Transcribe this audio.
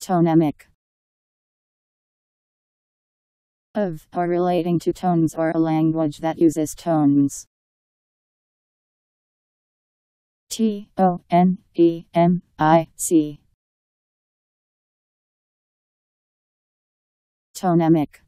Tonemic. Of or relating to tones, or a language that uses tones. Tonemic.